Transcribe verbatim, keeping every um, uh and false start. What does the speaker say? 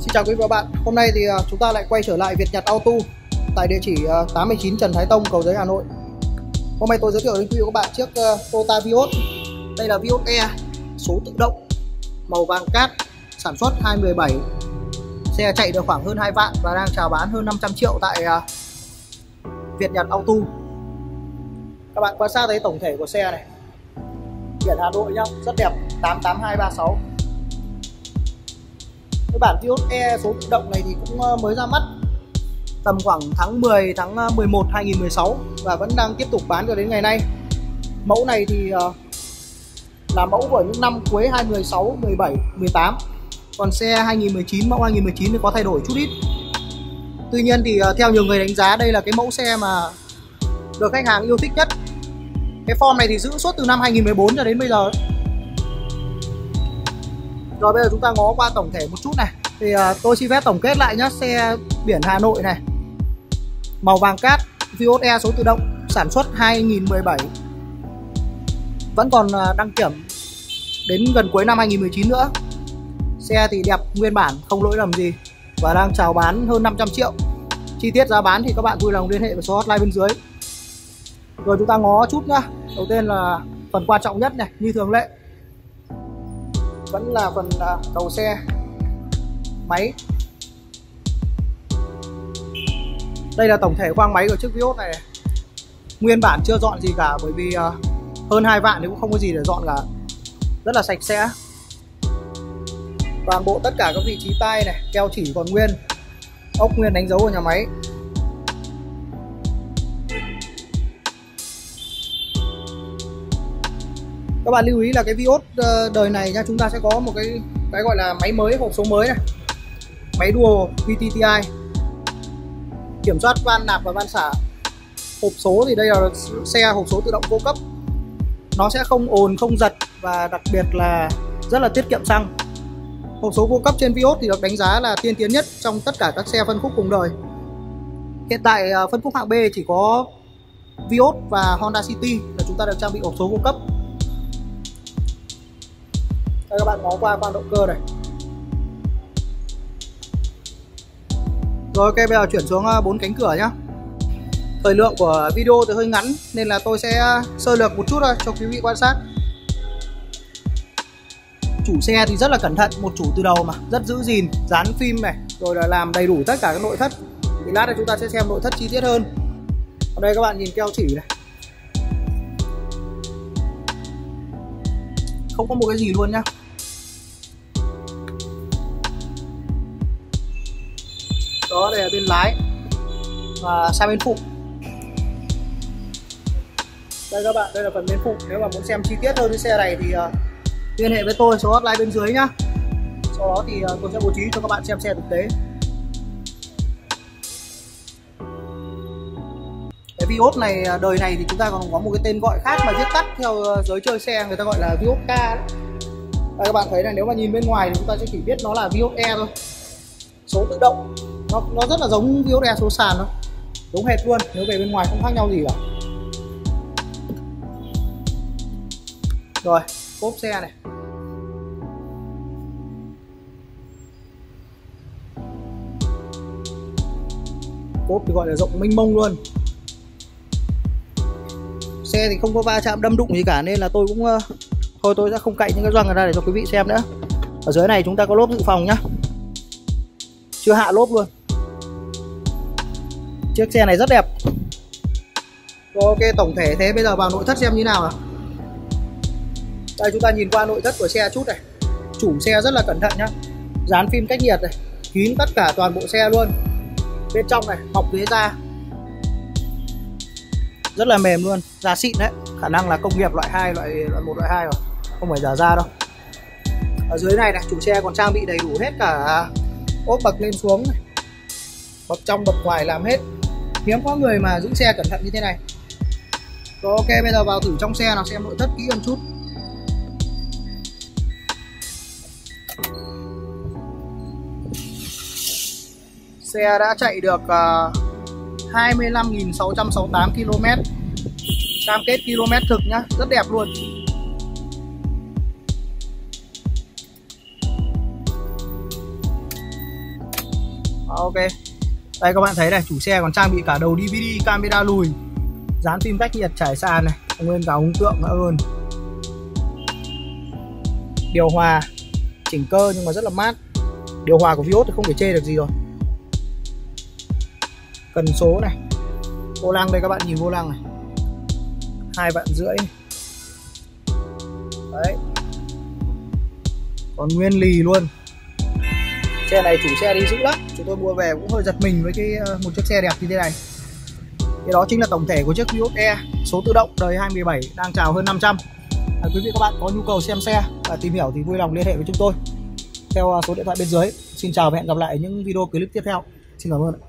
Xin chào quý vị và các bạn. Hôm nay thì chúng ta lại quay trở lại Việt Nhật Auto tại địa chỉ tám mươi chín Trần Thái Tông, Cầu Giấy, Hà Nội. Hôm nay tôi giới thiệu đến quý vị và các bạn chiếc Toyota Vios. Đây là Vios E số tự động màu vàng cát, sản xuất hai không một bảy. Xe chạy được khoảng hơn hai vạn và đang chào bán hơn năm trăm triệu tại Việt Nhật Auto. Các bạn quan sát thấy tổng thể của xe này. Biển Hà Nội nhá, rất đẹp, tám tám hai ba sáu. Cái bản Vios E số tự động này thì cũng mới ra mắt tầm khoảng tháng mười, tháng mười một hai nghìn không trăm mười sáu và vẫn đang tiếp tục bán cho đến ngày nay. Mẫu này thì là mẫu của những năm cuối hai nghìn không trăm mười sáu, mười bảy, mười tám. Còn xe hai nghìn không trăm mười chín, mẫu hai nghìn không trăm mười chín thì có thay đổi chút ít. Tuy nhiên thì theo nhiều người đánh giá đây là cái mẫu xe mà được khách hàng yêu thích nhất. Cái form này thì giữ suốt từ năm hai nghìn không trăm mười bốn cho đến bây giờ. Rồi bây giờ chúng ta ngó qua tổng thể một chút này. Thì uh, tôi xin phép tổng kết lại nhé. Xe biển Hà Nội này, màu vàng cát, Vios E số tự động, sản xuất hai nghìn không trăm mười bảy, vẫn còn uh, đăng kiểm đến gần cuối năm hai nghìn không trăm mười chín nữa. Xe thì đẹp nguyên bản, không lỗi lầm gì và đang chào bán hơn năm trăm triệu. Chi tiết giá bán thì các bạn vui lòng liên hệ với số hotline bên dưới. Rồi chúng ta ngó chút nhá. Đầu tiên là phần quan trọng nhất này, như thường lệ vẫn là phần uh, đầu xe, máy. Đây là tổng thể khoang máy của chiếc Vios này. Nguyên bản chưa dọn gì cả, bởi vì uh, hơn hai vạn thì cũng không có gì để dọn cả. Rất là sạch sẽ. Toàn bộ tất cả các vị trí tay này, keo chỉ còn nguyên, ốc nguyên đánh dấu của nhà máy. Các bạn lưu ý là cái Vios đời này nha, chúng ta sẽ có một cái cái gọi là máy mới, hộp số mới này, máy Dual vê tê tê i, kiểm soát van nạp và van xả. Hộp số thì đây là xe hộp số tự động vô cấp, nó sẽ không ồn không giật và đặc biệt là rất là tiết kiệm xăng. Hộp số vô cấp trên Vios thì được đánh giá là tiên tiến nhất trong tất cả các xe phân khúc cùng đời. Hiện tại phân khúc hạng B chỉ có Vios và Honda City là chúng ta được trang bị hộp số vô cấp. Đây, các bạn ngó qua khoang động cơ này. Rồi ok, bây giờ chuyển xuống bốn cánh cửa nhá. Thời lượng của video thì hơi ngắn nên là tôi sẽ sơ lược một chút thôi cho quý vị quan sát. Chủ xe thì rất là cẩn thận, một chủ từ đầu mà, rất giữ gìn, dán phim này, rồi là làm đầy đủ tất cả các nội thất. Thì lát nữa chúng ta sẽ xem nội thất chi tiết hơn. Ở đây các bạn nhìn keo chỉ này, không có một cái gì luôn nhá. Đó, đây là bên lái và sang bên phụ. Đây các bạn, đây là phần bên phụ. Nếu mà muốn xem chi tiết hơn cái xe này thì uh, liên hệ với tôi, số hotline bên dưới nhá. Sau đó thì uh, tôi sẽ bố trí cho các bạn xem xe thực tế. Cái Vios này, đời này thì chúng ta còn có một cái tên gọi khác mà viết tắt theo giới chơi xe, người ta gọi là Vios K đấy. Đây, các bạn thấy là nếu mà nhìn bên ngoài thì chúng ta sẽ chỉ biết nó là Vios E thôi. Số tự động, nó, nó rất là giống Vios E số sàn thôi, giống hệt luôn, nếu về bên ngoài không khác nhau gì cả. Rồi, cốp xe này. Cốp thì gọi là rộng mênh mông luôn. Xe thì không có va chạm đâm đụng gì cả nên là tôi cũng uh, thôi tôi sẽ không cạy những cái gioăng ra để cho quý vị xem nữa. Ở dưới này chúng ta có lốp dự phòng nhá, chưa hạ lốp luôn. Chiếc xe này rất đẹp. Rồi, ok, tổng thể thế bây giờ vào nội thất xem như nào nào. Đây, chúng ta nhìn qua nội thất của xe chút này. Chủ xe rất là cẩn thận nhá, dán phim cách nhiệt này, kín tất cả toàn bộ xe luôn. Bên trong này mọc ghế da, rất là mềm luôn, da xịn đấy, khả năng là công nghiệp loại hai, loại loại một, loại hai rồi, không phải giả da đâu. Ở dưới này này, chủ xe còn trang bị đầy đủ hết cả ốp bậc lên xuống này, bậc trong bậc ngoài làm hết. Hiếm có người mà giữ xe cẩn thận như thế này. Rồi ok, bây giờ vào thử trong xe nào, xem nội thất kỹ hơn chút. Xe đã chạy được uh, hai mươi lăm nghìn sáu trăm sáu mươi tám ki lô mét. Cam kết km thực nhá, rất đẹp luôn. ok. Đây các bạn thấy này, chủ xe còn trang bị cả đầu đê vê đê, camera lùi, dán phim cách nhiệt, trải sàn này, nguyên cả ống tượng nữa hơn. Điều hòa chỉnh cơ nhưng mà rất là mát. Điều hòa của Vios thì không thể chê được gì rồi. Cần số này, vô lăng đây các bạn nhìn vô lăng này, hai vạn rưỡi đấy, còn nguyên lì luôn. Xe này chủ xe đi dữ lắm, chúng tôi mua về cũng hơi giật mình với cái một chiếc xe đẹp như thế này. Thì đó chính là tổng thể của chiếc Vios E số tự động đời hai mươi bảy đang chào hơn năm trăm. À, quý vị các bạn có nhu cầu xem xe và tìm hiểu thì vui lòng liên hệ với chúng tôi theo số điện thoại bên dưới. Xin chào và hẹn gặp lại những video clip tiếp theo. Xin cảm ơn.